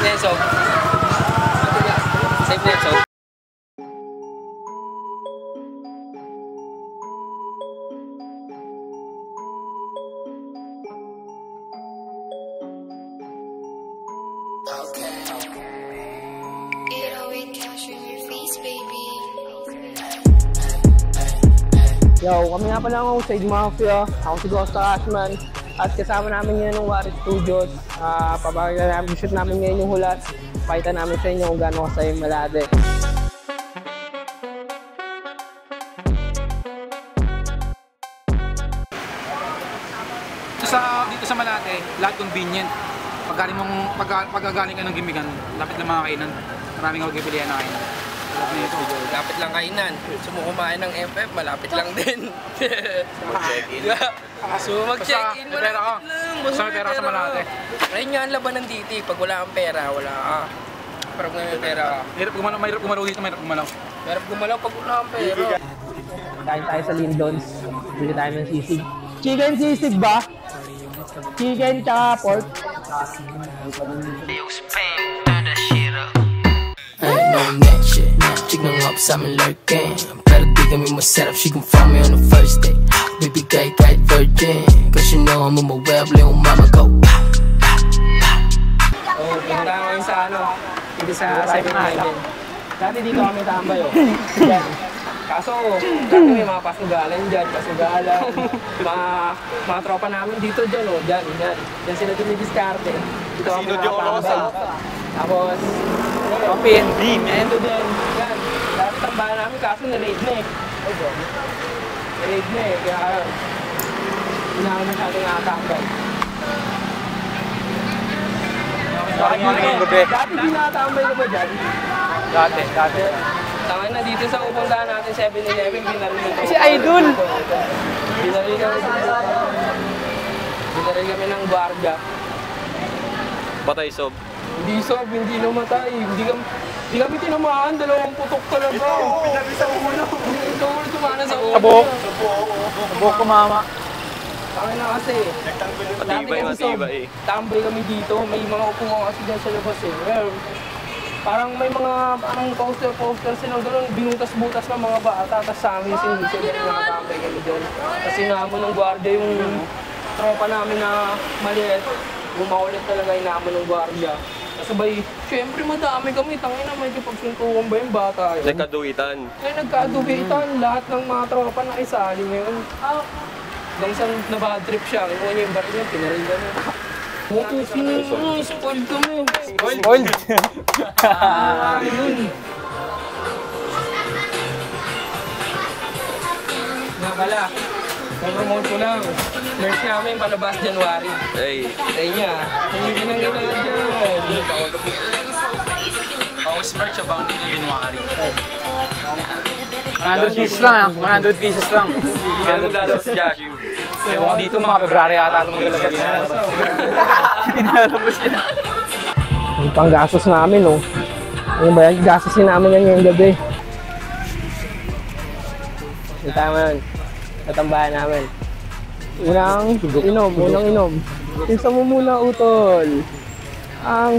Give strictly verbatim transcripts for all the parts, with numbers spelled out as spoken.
na yan, Sob. Safe na yan, Sob. Yo, kami nga pala ang Outside Mafia. Ako si Ghost Ashman. At kasama namin ngayon ng Wari Studios. Uh, Papakita namin, shoot namin ngayon yung hulat. Pakita namin sa inyo kung gano'n kasaya yung Malate. Dito sa, dito sa Malate, lahat convenient. Paggaling mong, pag, pagkagaling ka ng Gimigan, lapit lang mga kainan. Maraming ako pipilihan na kainan. Lapit lang kainan. So mo kumain ng F F, malapit lang din. Mag-check-in. So mag-check-in, malapit lang. Basta may pera ka sa Malate. Ngayon nga ang laban ng D T, pag wala kang pera, wala ka. Pero kung may pera ka. Mahirap gumalaw, mahirap gumalaw dito, mahirap gumalaw. Mahirap gumalaw pag wala kang pera. Kain tayo sa Lindons. Bili tayo ng sisig. Chicken sisig ba? Chicken tsaka pork. I ain't knowing that shit. Chick nung up sa amin lurking. Pero di kami masarap, she gon' find me on the first day. Baby guy, kahit virgin. Cause you know I'm on my way, play on mama go. Oh, punta ko yung sa ano, dito sa seven eleven. Dati dito kami tambay oh. Yan. Kaso, dati may mga pasugalan dyan, pasugalan. mga, mga tropa namin dito dyan oh, dyan, dyan. Dyan sila dumidiskarte. Dito kami nakatambay. Tapos, Tropin, ito din. Yan. Dati tambahan namin kaso na-raid na eh. Na-raid na eh, kaya hindi na kami masyadong nakatambay. Dati, dati di nakatambay ka ba dyan? Dati, dati. Tangin na dito sa pupuntahan natin seven eleven, binaril kami. Si Idol! Binaril kami sa Binaril kami ng gwardiya. Patay, Sob. Hindi, Sob, hindi namatay. Hindi kami, hindi kami tinamaan, dalawang putok talaga. Pinaril sa ulo. Ito ulo tumana sa ulo. Sabok. Sabok ko, mama. Tangin na kasi. Matibay, matibay. Tambay kami dito, may mga upuan kasi dyan sa labas eh. Well, parang may mga parang poster-poster silang gano'n, binutas-butas ng mga bata, tapos sa amin sinisip na nakatambay kami doon. Kasi naamon ng gwardiya yung tropa namin na maliit, bumaulit talaga yung naamon ng gwardiya. Kasabay, syempre madami kami, tangin na may kapagsuntukan ba yung bata yun? Nagkaduwitan. Ay, nagkaduwitan, lahat ng mga tropa na isali ngayon. Ah, hanggang saan nabadtrip siya, kung ano yung baril niya, pinaril gano'n. Oo, sino? Spoiled kami. Spoiled? Ah, yun. Nga pala, promote ko lang. Merch namin palabas January. Hey. Ay niya, hindi ka nang gano'n dyan. Ako merch abang din yung January. one hundred pieces lang ah, one hundred pieces lang. Ganun lalabas si Joshua. Ewan ko dito mga February ata itong magalagay na. Pinalabas niya. Yung panggastos namin, oh. Ano ba yan? Gastosin namin yan ngayong gabi. Yung tama yun. Natambahan namin. Unang inom, unang inom. Pinsa mo muna, utol. Ang...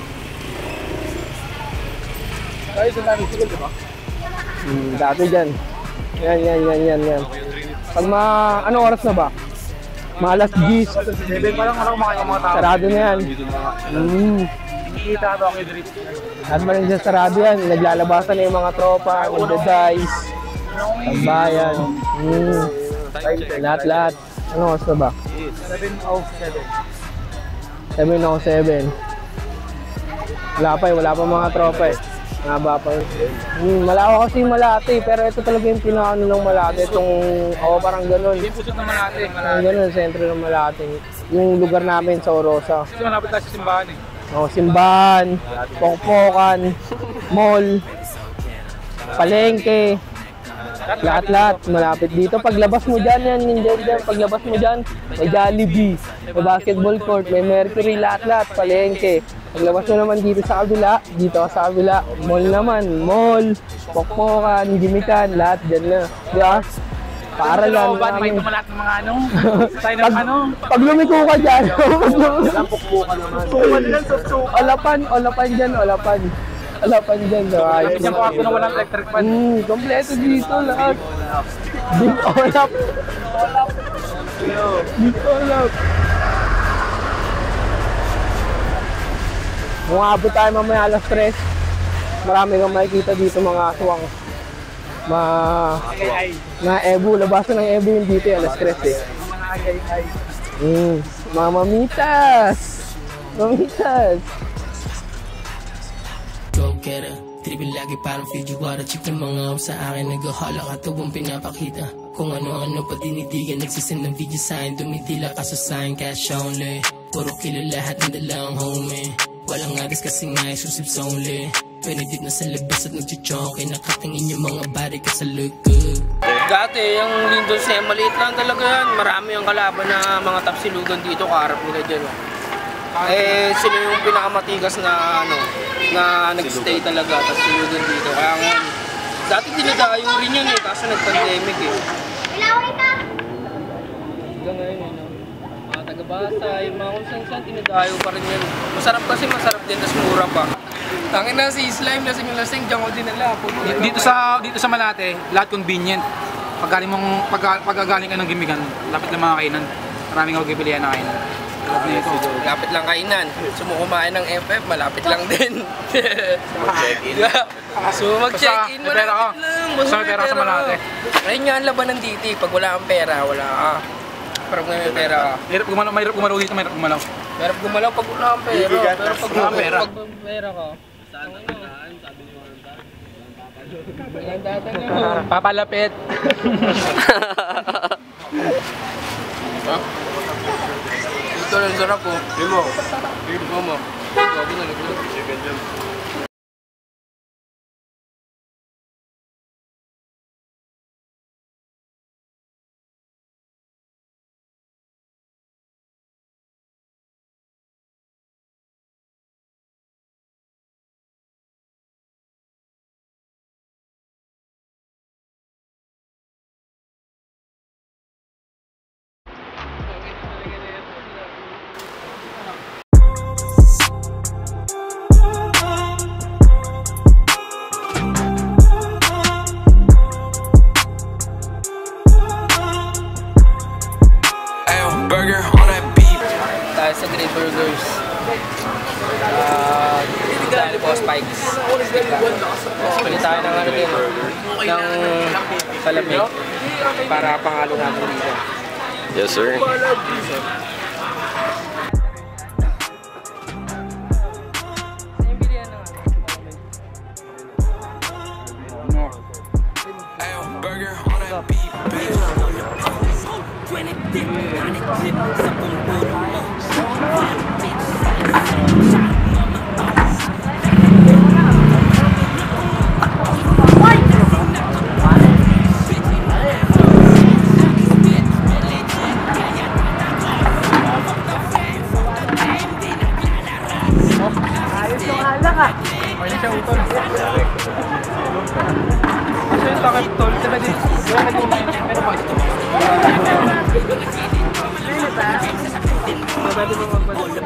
Tayo sa namin sigil, di ba? Hmm, dati dyan. Yan, yan, yan, yan, yan. Pag ma... Anong oras na ba? Mga alas diyes. seven pa lang ako kumakain ng mga tao. Sarado na yan. Hmm. Nakikita ito ako yung At ba rin dyan sarado yan. Naglalabasan na yung mga tropa, nagda-dice, tambayan. Hmm. Lahat-lahat. Anong oras na ba? seven oh seven. seven oh seven. Wala pa eh, wala pa mga tropa eh. Ngaba pa yun. Hmm, malawa kasi yung Malate, pero ito talaga yung pinakaano ng Malate. Itong, oh, parang ganun. Yung pusot ng Malate. Parang ganun, sentro ng Malate. Yung lugar namin sa Orosa. Kasi malapit tayo sa simbahan eh. Oh, simbahan, pokpokan, mall, palengke. Lahat-lahat, malapit dito. Paglabas mo dyan, yan, yan, dyan, dyan. Paglabas mo dyan, may Jollibee, may basketball court, may Mercury, lahat-lahat, palengke. Paglabas mo naman dito sa kabila, dito sa kabila, mall naman, mall, pokpokan, gimikan, lahat dyan na. Di ba? Para Sa yan. looban, may namin. tumalat ng mga ano. Tayo ng Pag, ano. pag lumiko ka dyan, olapan, olapan dyan, olapan. Olapan dyan. So, ayos. Yung kwarto na walang electric fan. Hmm, kompleto dito lahat. Big olap. Big olap. Kung abot tayo mamaya alas tres, marami kang makikita dito mga aswang. Ma... Mga ebu, labasan ng ebu yung dito alas tres eh. Hmm, mga mamitas. Mamitas. Go get her. Tripin lagi parang Fujiwara. Chip ng mga up sa akin. Nag-hala ka tuwang pinapakita. Kung ano-ano pa dinitigan. Nagsisend ng video sign. Dumitila ka sa sign. Cash only. Puro kilo lahat ng dalang homie. Walang agos kasi nga exclusives only. Penedit na sa labas at nagchichoke. Nakatingin yung mga body ka sa look good. Dati, yung Lindon Sem, maliit lang talaga yan. Marami ang kalaban na mga tapsilugan dito, kaharap nila dyan. Oh. Eh, sila yung pinakamatigas na ano, na nagstay talaga, tapsilugan dito. Kaya nga, dati dinadayo rin yan eh, kaso nag-pandemic eh. Hanggang ngayon eh, no? Mga taga-basa, yung mga kung saan-saan, dinadayo pa rin yan. Masarap kasi, masarap din, tas mura pa. Tangin na si Slime, lasing yung lasing, diyan ko din nila. Dito sa dito sa Malate, lahat convenient. Paggaling mong pag, pagkagaling ka ng gimigan, lapit lang mga kainan. Maraming magpipilian na kainan. Tulad nito. Lapit lang kainan. Gusto mo kumain ng F F, malapit lang din. Mag-check-in. So mag-check-in, Basta, may pera ka. malapit lang. Basta may pera ka sa Malate. Ayun nga ang laban ng D T, pag wala kang pera, wala ka. Pero kung may pera ka. Mahirap gumalaw, mahirap gumalaw dito, mahirap gumalaw. Mahirap gumalaw pag wala kang pera. Pero pag Wala kang pera. pag may pera ka. Saan tataan? Sabi ni Wanda. Walang tatanong. Papalapit. Ito lang sarap po. Limo. Limo mo. Sabi na nagulog. Tayo sa Great Burgers. Ah, dahil po spikes. Tapos pili tayo ng ano din, ng salamig para pangalo natin dito. Yes, sir. Kasi yung takip tol, diba din? Kaya nag-umain, pero ba ito? Pwede mo magpagod.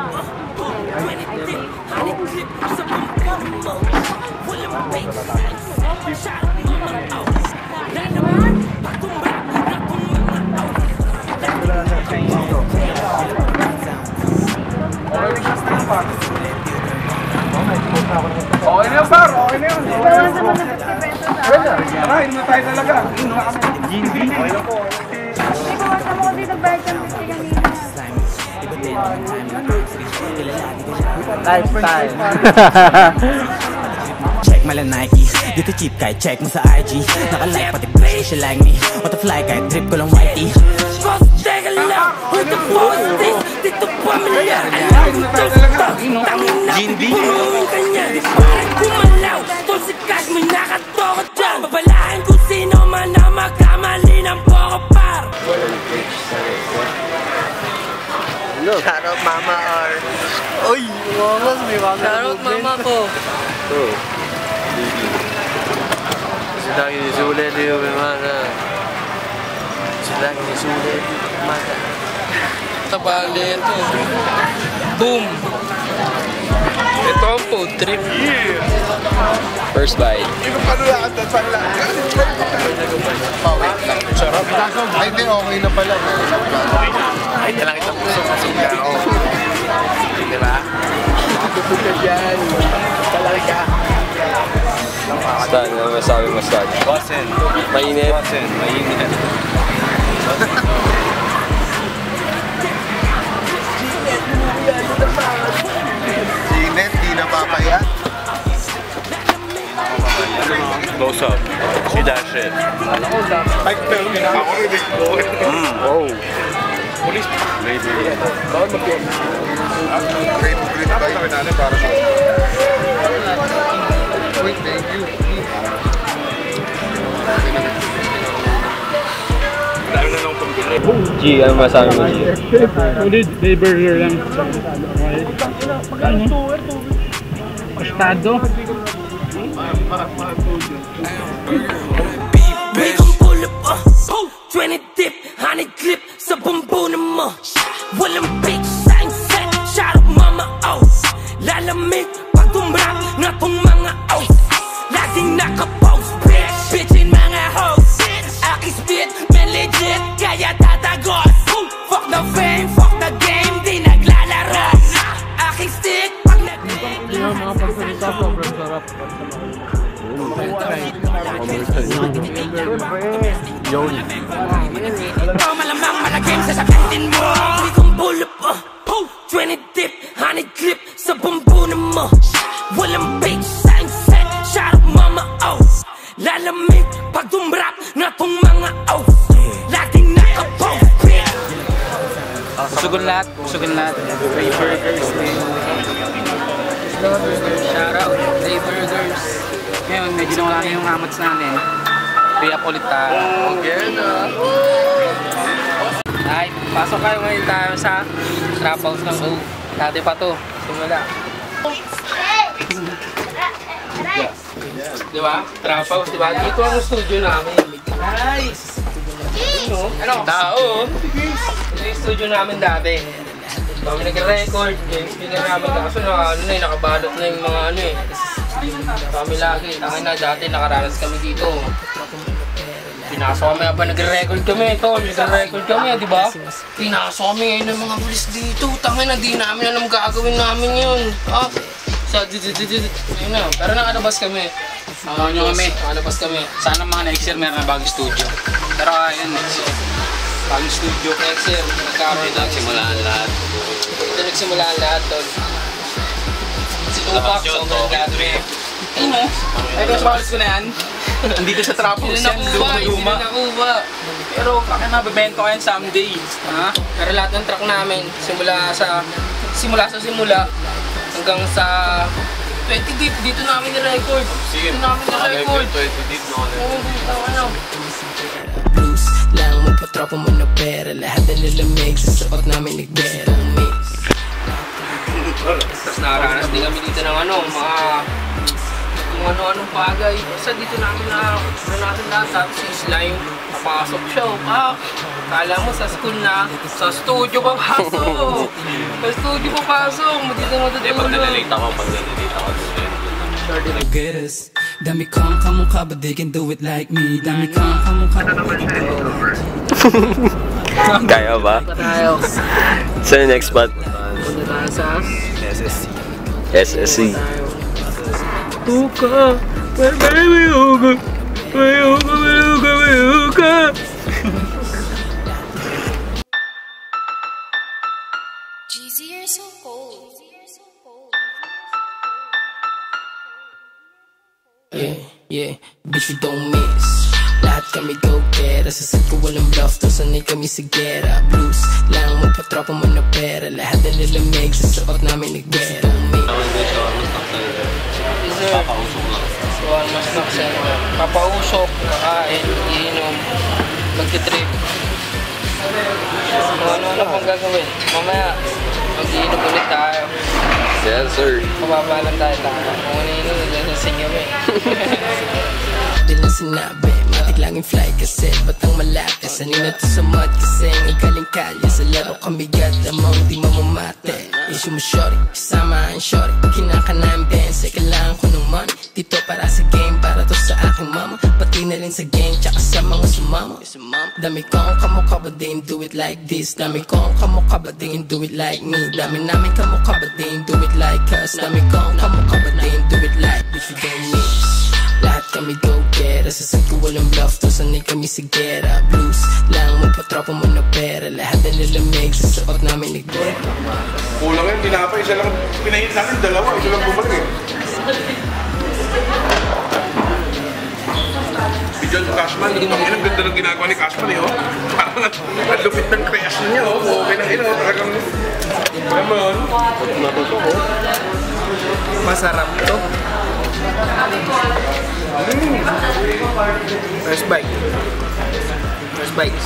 Okay na yun, par. Okay na yun. Tara, hindi na tayo talaga. G B. Okay na po. Ibawasan mo dito bayad ng fifty kanina. Lifestyle. Check mala Nike, dito cheap kahit check mo sa I G. Naka-like pati play siya like me. What the fly kahit trip ko lang whitey. Boss, teka lang, who the boss is? Dito pamilya, alam mo to stop. Tangina, pumulong kanya, di parang kumalaw. Tol si Cash, may nakatoko dyan. Babalahan kung sino man na magkamali ng poko par. Shoutout Mama R. Uy, umangas, may mga Shoutout mama po. Oh. Kasi tayo sulit yung mana. Sila, isulit. Umaga. Tabali ito. Boom! Ito ang food trip. First bite. Sarap. Ay, hindi, okay na pala. Ay, na lang itong puso sa singao. Diba? Stan, ano masabi mo, Stan? Wasen. Mainit? Wasen, mainit. Sinit, di napapayat. Close up. Si Dashin. Mm. Oh. Police. Maybe. Great, great bite. Para sa... Wait, thank you. G, ano masabi mo, G? Ulit, may burger lang. Ano? Pastado. We gon' pull up, uh, twenty dip, honey clip sa bumbunan mo. Walang big sign set, shout out mama, oh. Lalamig pag tumrak na tong mga oh. Laging nakapost, bitch, bitchin mga hoes. Aki spit, men legit, kaya tatagos. Fuck the fame, fuck the game, di naglalaro. Aki stick, pag nag-game. Yung mga pagsalita, sobrang sarap. Ikaw malamang malagim sa sakantin mo. We gon' pull up, uh, twenty dip, honey clip sa bumbunan mo. Walang big sign set, shout out mama, oh. Lalamig pag tumrap na tong mga oh. Laging nakapost, bitch. Pusugan lahat, pusugan lahat. Ray Burgers din. Shout out, Ray Burgers. Ngayon, medyo nawala na yung hamats namin. Pay up ulit tayo. Okay na. Ay, pasok kayo ngayon tayo sa trap house ng O. Dati pa to. Simula. Diba? Trap house, diba? Dito ang studio namin. Nice! Ano? Tao! Ito yung studio namin dati. Kami nag-record, yung speaker namin. Kaso na, ano na eh, nakabalot na yung mga ano eh. Kami lagi. Tangin na, dati nakaranas kami dito. Pinasok kami habang nagre-record kami. Ito, nagre-record kami, di ba? Pinasok kami ngayon ng mga pulis dito. Tangin na, di namin alam gagawin namin yun. Ah, sa dididididid. Ayun na, pero nakalabas kami. Ano nyo kami? Nakalabas kami. Sana mga next year meron na bagong studio. Pero ayun, next year. Bagong studio. Next year, nagkaroon na. Nagsimulaan lahat. Ito nagsimulaan lahat doon. Si Tupac, sobrang dati. Ayun o. Ay, kung sabalis ko na yan. Nandito sa trap house yan. Luma, hindi Luma. na nakuha. Pero bakit mabibento ko yan someday? Ha? Pero lahat ng track namin, simula sa simula sa simula hanggang sa twenty deep, dito namin ni-record. Dito namin ni-record. twenty deep na Oo, dito ano. Blues lang magpatropa mo na pera. Lahat na nilamig sa suot namin nagbera. Tapos nakaranas din kami dito ng ano, mga kung ano-anong bagay. Basta dito namin na naranasan lahat. Tapos yung slime, papasok siya. Ah, kala mo sa school na, sa studio papasok. Sa studio papasok, dito matutulog. Pag nalalate ako, pag nalalate ako. Getters. Dami kang kamukha but they can do it like me. Dami kang kamukha but they can do it. Kaya ba? Pa tayo. Saan yung next spot? Punta tayo sa S S C. S S C. Uka, may may uka, may uka, may uka, may uka. Jeezy, you're so cold. You're so cold. Yeah, yeah, bitch you don't miss. Lahat kami go-gera. Sa set ko walang bluff, to sanay kami sa gera. Blues lang magpatropa mo na pera. Lahat na nilamig sa suot namin nagbera. Papausok lang. So, mas nakasal. Papausok, kakain, iinom, magtitrip. Kung ano-ano pang gagawin. Mamaya, mag-iinom ulit tayo. Yes, sir. Pababa tayo tayo. Kung ano-ano, naglasasing kami. Di lang sinabi, matik Biglang in-fly kasi batang malate. Sanay na to sa mud kasi ang galing kalye. Sa laro kami gat amang di mamamate. Issue mo shorty, kasama ang shorty. Kinakanayan bense, kailangan ko ng money. Dito para sa game, para to sa aking mama. Pati na rin sa gang, tsaka sa mga sumama. Dami kong kamukha ba din do it like this. Dami kong kamukha ba din do it like me. Dami namin kamukha ba din do it like us. Dami kong kamukha ba din do it like bitch you don't mix. Lahat kami go-getter. Sa ko walang bluff to sanay kami sa gera. Blues lang mo patropa mo na pera. Lahat na lalamig sa saot namin nag-dera. Kulang yung tinapay, isa lang pinahin sa akin, dalawa, isa lang bumalik eh. Si John Cashman, ang ganda ng ginagawa ni Cashman eh, oh. Parang ang lupit ng kreasyon niya, oh. Okay na ino, talagang, naman. Masarap to. Mm. First bite. First bite.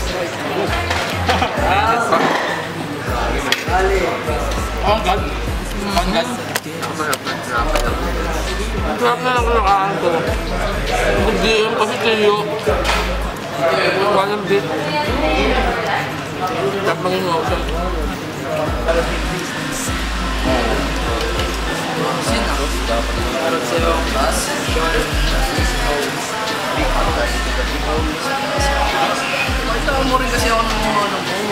Oh God. Oh God. Sarap na lang nakakaan ko. Pag-diin kasi kayo. Walang bit. Sarap maging ngawsa. Ito mo rin kasi ako ng mga ano mo.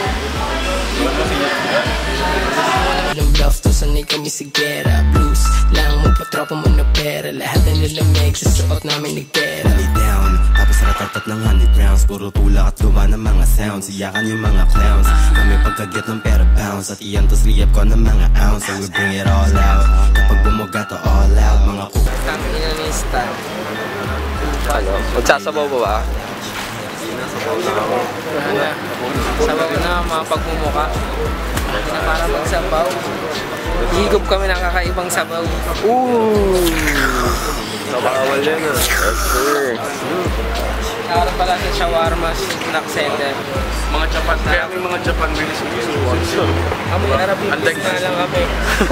Walang bluff to sanay kami sa gera. Blues lang mo patropa mo na pera. Lahat na lalamig sa suot namin nagpera. Lay down, tapos ratatat ng hundred rounds. Puro tulak at gawa ng mga sounds. Iyakan yung mga clowns. Kami pagkaget ng pera bounce. At iyan tos liyap ko ng mga ounce. So we bring it all out. Kapag bumuga to all out. Mga ku... Tangin na ni Stan. Ano? Magsasabaw ba ba? Sabaw na mga pagmumuka. Hindi na para magsabaw. Higop kami ng kakaibang sabaw. Ooh! Nakakawal yan ah. Yes sir. Nakarap pala sa shawarma snack center. Mga Japan, kaya may mga Japan really sumiso. Kami Arabic na lang kami.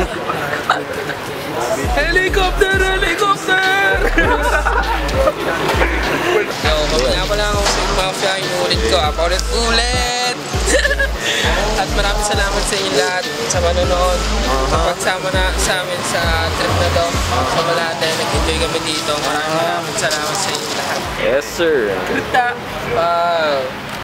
Helicopter! Helicopter! So, kami nga pala akong Big Mafia, inulit ko. Ako ulit ulit! At maraming salamat sa inyo lahat sa manonood. Kapagsama na sa amin sa trip na to sa Malate. Nag-enjoy kami dito. Maraming maraming salamat sa inyo lahat. Yes sir. Wow!